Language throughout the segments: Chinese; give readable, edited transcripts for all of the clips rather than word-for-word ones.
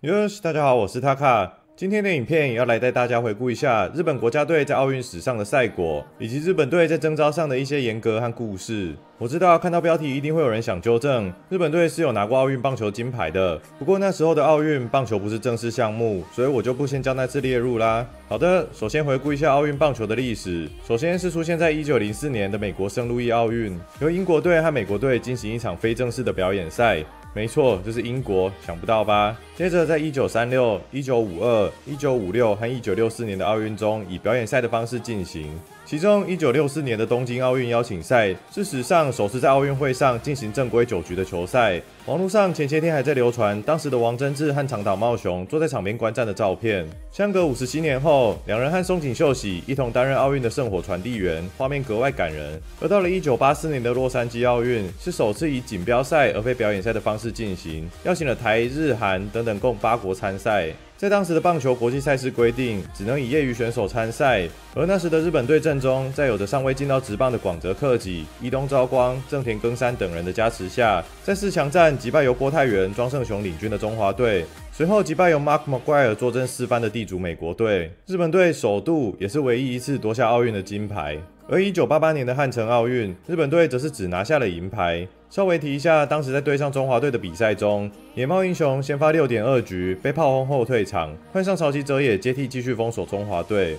哟大家好，我是 Taka。今天的影片也要来带大家回顾一下日本国家队在奥运史上的赛果，以及日本队在征召上的一些严格和故事。我知道看到标题一定会有人想纠正，日本队是有拿过奥运棒球金牌的，不过那时候的奥运棒球不是正式项目，所以我就不先将那次列入啦。好的，首先回顾一下奥运棒球的历史。首先是出现在1904年的美国圣路易奥运，由英国队和美国队进行一场非正式的表演赛。没错，就是英国，想不到吧？接着在1936、1952、1956和1964年的奥运中，以表演赛的方式进行。其中1964年的东京奥运邀请赛是史上首次在奥运会上进行正规9局的球赛。网络上前些天还在流传当时的王贞治和长岛茂雄坐在场边观战的照片。相隔57年后，两人和松井秀喜一同担任奥运的圣火传递员，画面格外感人。而到了1984年的洛杉矶奥运，是首次以锦标赛而非表演赛的方式进行，邀请了台、日、韩等等共8国参赛。在当时的棒球国际赛事规定，只能以业余选手参赛，而那时的日本队阵中，在有着尚未进到职棒的广泽克己、伊东昭光、正田耕三等人的加持下，在4强战击败由郭泰源、庄胜雄领军的中华队，随后击败由 Mark McGwire 坐镇4番的地主美国队。日本队首度也是唯一一次夺下奥运的金牌。而1988年的汉城奥运，日本队则是只拿下了银牌。稍微提一下，当时在对上中华队的比赛中，野茂英雄先发6.2局被炮轰后退场，换上潮崎哲也接替继续封锁中华队。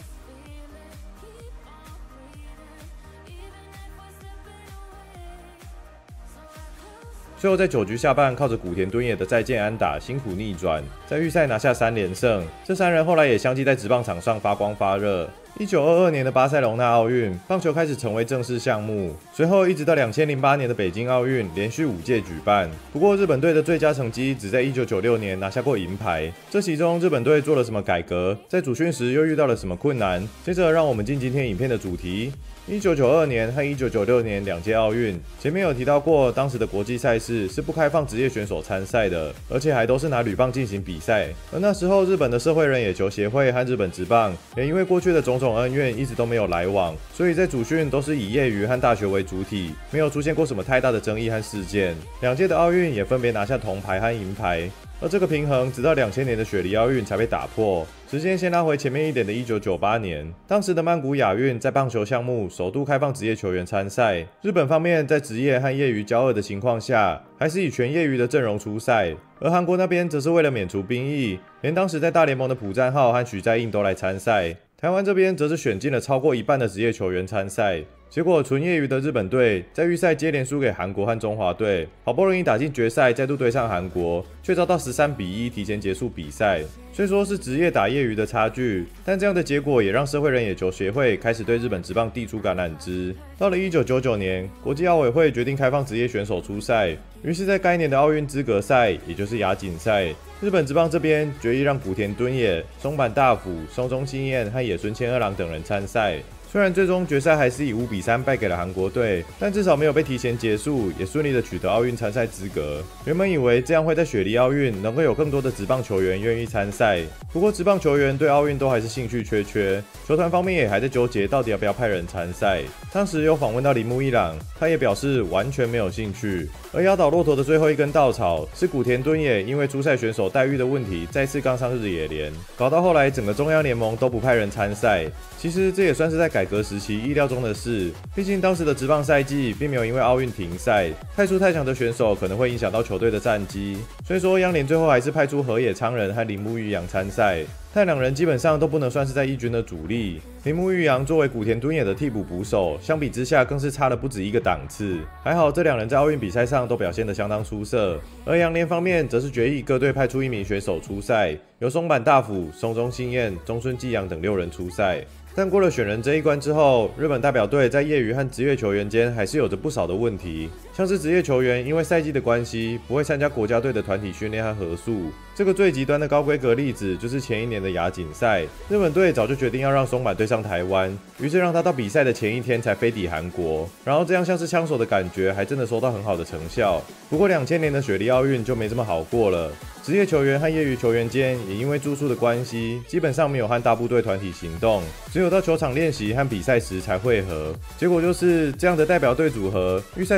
最后在9局下半，靠着古田敦也的再见安打，辛苦逆转，在预赛拿下3连胜。这3人后来也相继在职棒场上发光发热。1922年的巴塞隆纳奥运，棒球开始成为正式项目，随后一直到2008年的北京奥运，连续5届举办。不过日本队的最佳成绩只在1996年拿下过银牌。这其中日本队做了什么改革？在主训时又遇到了什么困难？接着让我们进今天影片的主题。1992年和1996年2届奥运，前面有提到过，当时的国际赛事是不开放职业选手参赛的，而且还都是拿铝棒进行比赛。而那时候日本的社会人野球协会和日本职棒也因为过去的种种恩怨一直都没有来往，所以在主训都是以业余和大学为主体，没有出现过什么太大的争议和事件。2届的奥运也分别拿下铜牌和银牌。而这个平衡直到2000年的雪梨奥运才被打破。时间先拉回前面一点的1998年，当时的曼谷亚运在棒球项目首度开放职业球员参赛。日本方面在职业和业余交恶的情况下，还是以全业余的阵容出赛。而韩国那边则是为了免除兵役，连当时在大联盟的朴赞浩和许在印都来参赛。台湾这边则是选进了超过1半的职业球员参赛。结果纯业余的日本队在预赛接连输给韩国和中华队，好不容易打进决赛，再度对上韩国，却遭到13-1提前结束比赛。虽说是职业打业余的差距，但这样的结果也让社会人野球协会开始对日本职棒递出橄榄枝。到了1999年，国际奥委会决定开放职业选手出赛，于是在该年的奥运资格赛，也就是亚锦赛，日本职棒这边决议让古田敦也、松坂大辅、松中信彦和野村谦二郎等人参赛。虽然最终决赛还是以5-3败给了韩国队，但至少没有被提前结束，也顺利的取得奥运参赛资格。原本以为这样会在雪梨奥运能够有更多的职棒球员愿意参赛，不过职棒球员对奥运都还是兴趣缺，球团方面也还在纠结到底要不要派人参赛。当时有访问到铃木一朗，他也表示完全没有兴趣。而压倒骆驼的最后一根稻草是古田敦也因为出赛选手待遇的问题，再次杠上日野联，搞到后来整个中央联盟都不派人参赛。其实这也算是在改革时期意料中的事，毕竟当时的职棒赛季并没有因为奥运停赛，派出太强的选手可能会影响到球队的战绩。所以说央联最后还是派出河野昌人和铃木裕洋参赛，但两人基本上都不能算是在一军的主力。铃木裕洋作为古田敦也的替补捕手，相比之下更是差了不止一个档次。还好这两人在奥运比赛上都表现得相当出色。而洋联方面则是决议各队派出1名选手出赛，由松坂大辅、松中信彦、中村纪阳等6人出赛。但过了选人这一关之后，日本代表队在业余和职业球员间还是有着不少的问题，像是职业球员因为赛季的关系不会参加国家队的团体训练和合宿。这个最极端的高规格例子就是前一年的亚锦赛，日本队早就决定要让松坂对上台湾，于是让他到比赛的前一天才飞抵韩国，然后这样像是枪手的感觉还真的收到很好的成效。不过2000年的雪梨奥运就没这么好过了，职业球员和业余球员间也因为住宿的关系，基本上没有和大部队团体行动，只有到球场练习和比赛时才会合。结果就是这样的代表队组合，预赛首战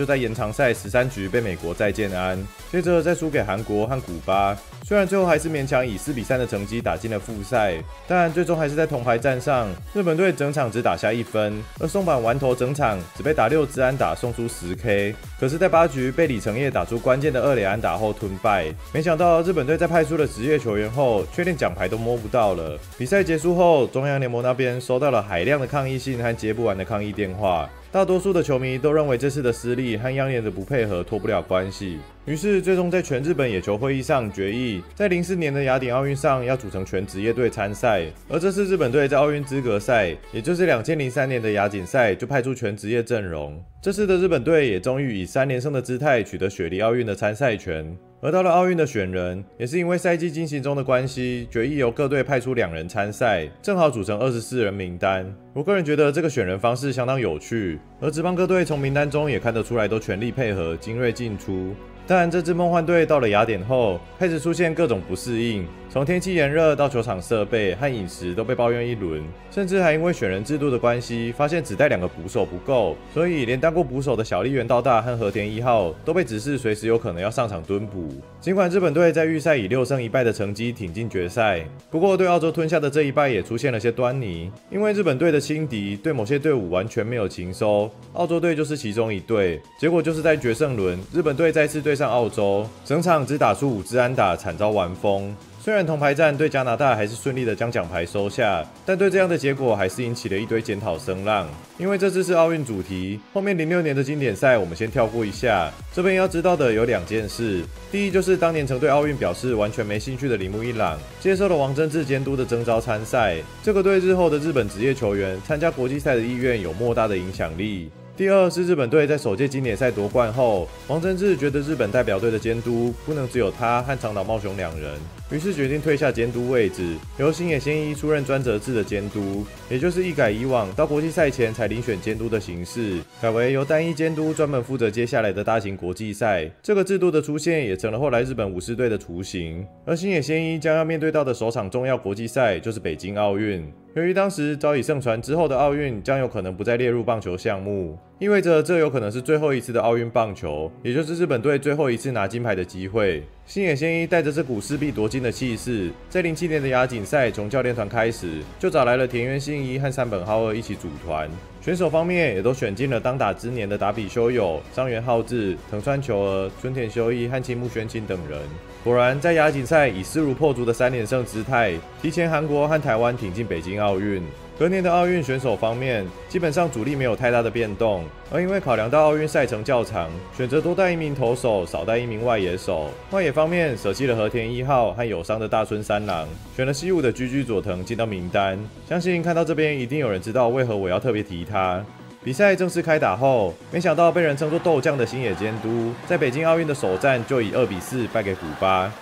就在延长赛13局被美国再见安，接着再输给韩国和古巴。虽然最后还是勉强以4-3的成绩打进了复赛，但最终还是在铜牌战上，日本队整场只打下1分，而松坂丸投整场只被打6支安打，送出10K。可是，在8局被李承业打出关键的2垒安打后吞败。没想到日本队在派出了职业球员后，却连奖牌都摸不到了。比赛结束后，中央联盟那边收到了海量的抗议信和接不完的抗议电话。大多数的球迷都认为这次的失利和央联的不配合脱不了关系，于是最终在全日本野球会议上决议，在04年的雅典奥运上要组成全职业队参赛。而这次日本队在奥运资格赛，也就是2003年的亚锦赛就派出全职业阵容。这次的日本队也终于以3连胜的姿态取得雪梨奥运的参赛权。而到了奥运的选人，也是因为赛季进行中的关系，决议由各队派出2人参赛，正好组成24人名单。我个人觉得这个选人方式相当有趣，而职棒各队从名单中也看得出来都全力配合，精锐进出。但这支梦幻队到了雅典后，开始出现各种不适应，从天气炎热到球场设备和饮食都被抱怨一轮，甚至还因为选人制度的关系，发现只带2个捕手不够，所以连当过捕手的小笠原道大和和田一号都被指示随时有可能要上场蹲捕。尽管日本队在预赛以6胜1败的成绩挺进决赛，不过对澳洲吞下的这一败也出现了些端倪，因为日本队的轻敌对某些队伍完全没有情收，澳洲队就是其中一队，结果就是在决胜轮，日本队再次对上澳洲，整场只打出5支安打，惨遭完封。虽然铜牌战对加拿大还是顺利的将奖牌收下，但对这样的结果还是引起了一堆检讨声浪。因为这次是奥运主题，后面06年的经典赛我们先跳过一下。这边要知道的有2件事，第一就是当年曾对奥运表示完全没兴趣的铃木一朗，接受了王贞治监督的征召参赛，这个对日后的日本职业球员参加国际赛的意愿有莫大的影响力。第二是日本队在首届经典赛夺冠后，王贞治觉得日本代表队的监督不能只有他和长岛茂雄2人，于是决定退下监督位置，由星野宪一出任专责制的监督，也就是一改以往到国际赛前才遴选监督的形式，改为由单一监督专门负责接下来的大型国际赛。这个制度的出现也成了后来日本武士队的雏形。而星野宪一将要面对到的首场重要国际赛就是北京奥运。由于当时早已盛传之后的奥运将有可能不再列入棒球项目，意味着这有可能是最后一次的奥运棒球，也就是日本队最后一次拿金牌的机会。星野宪一带着这股势必夺金的气势，在07年的亚锦赛从教练团开始就找来了田园信一和山本浩二一起组团。选手方面也都选进了当打之年的达比修有、伤原浩治、藤川球儿、春田修一和青木宣亲等人。果然，在亚锦赛以势如破竹的3连胜姿态，提前韩国和台湾挺进北京奥运。隔年的奥运选手方面，基本上主力没有太大的变动，而因为考量到奥运赛程较长，选择多带1名投手，少带1名外野手。外野方面，舍弃了和田一号和有伤的大村三郎，选了西武的居居佐藤进到名单。相信看到这边，一定有人知道为何我要特别提他。比赛正式开打后，没想到被人称作斗将的星野监督，在北京奥运的首战就以2-4败给古巴。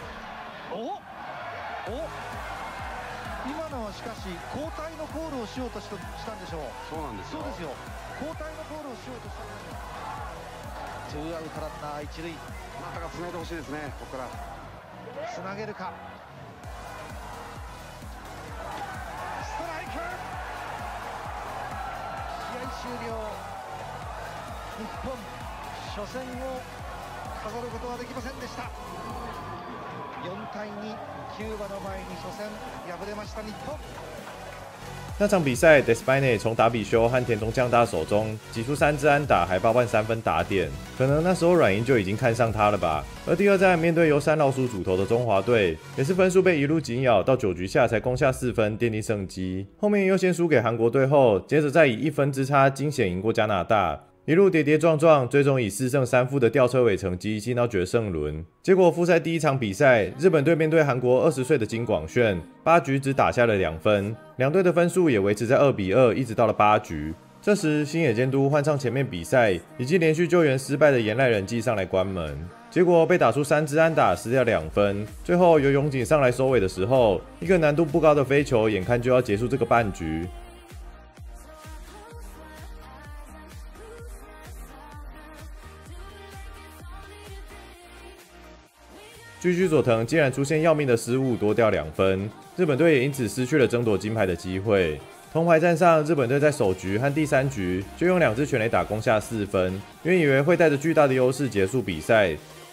しようとしたんでしょう。そうなんですよ。そうですよ。交代のコールをしようとしたんですよ。2アウトランナー1塁。なんとか繋いでほしいですね。ここから繋げるか。ストライク。試合終了。日本初戦を飾ることはできませんでした。4対2、キューバの前に初戦敗れました日本。 那场比赛 ，Despaigne 从达比修和田中将大手中挤出3支安打，还包办3分打点。可能那时候软银就已经看上他了吧。而第二战面对由山老鼠主投的中华队，也是分数被一路紧咬，到9局下才攻下4分，奠定胜机。后面又先输给韩国队后，接着再以1分之差惊险赢过加拿大。一路跌跌撞撞，最终以4胜3负的吊车尾成绩进到决胜轮。结果复赛第一场比赛，日本队面对韩国20岁的金广炫，8局只打下了2分，两队的分数也维持在2-2，一直到了8局。这时星野监督换上前面比赛已经连续救援失败的岩濑仁纪上来关门，结果被打出3支安打，失掉2分。最后由永井上来收尾的时候，一个难度不高的飞球，眼看就要结束这个半局。居居佐藤竟然出现要命的失误，多掉2分，日本队也因此失去了争夺金牌的机会。 铜牌战上，日本队在首局和第3局就用2支全垒打攻下4分，原以为会带着巨大的优势结束比赛。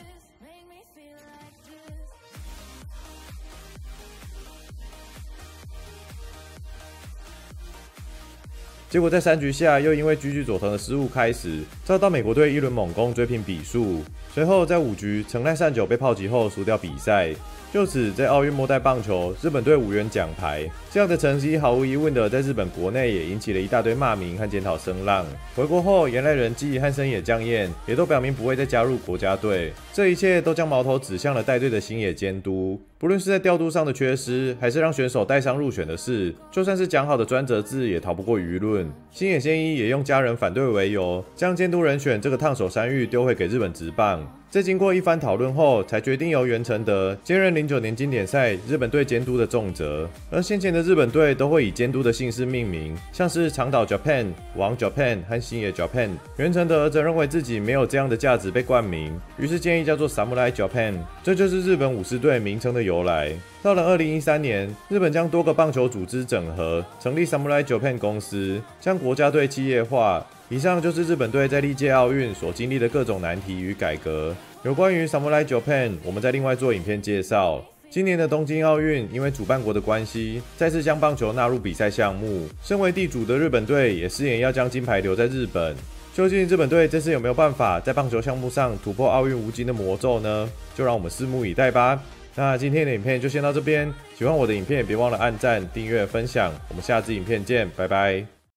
结果在3局下，又因为居居佐藤的失误开始，遭到美国队一轮猛攻追平比数。随后在5局，城濑善久被炮击后输掉比赛。就此，在奥运末代棒球，日本队无缘奖牌。这样的成绩毫无疑问的在日本国内也引起了一大堆骂名和检讨声浪。回国后，岩濑仁纪和深野将彦也都表明不会再加入国家队。这一切都将矛头指向了带队的星野监督。不论是在调度上的缺失，还是让选手带伤入选的事，就算是讲好的专责制，也逃不过舆论。星野宪一也用家人反对为由，将监督人选这个烫手山芋丢回给日本职棒。在经过一番讨论后，才决定由袁成德兼任09年经典赛日本队监督的重责。而先前的日本队都会以监督的姓氏命名，像是长岛 Japan、王 Japan 和星野 Japan。袁成德则认为自己没有这样的价值被冠名，于是建议叫做 Samurai Japan。这就是日本武士队名称的由来。到了2013年，日本将多个棒球组织整合，成立 Samurai Japan 公司，将国家队企业化。以上就是日本队在历届奥运所经历的各种难题与改革。有关于 Samurai Japan， 我们再另外做影片介绍。今年的东京奥运因为主办国的关系，再次将棒球纳入比赛项目。身为地主的日本队也誓言要将金牌留在日本。究竟日本队这次有没有办法在棒球项目上突破奥运无尽的魔咒呢？就让我们拭目以待吧。那今天的影片就先到这边，喜欢我的影片别忘了按赞、订阅、分享。我们下支影片见，拜拜。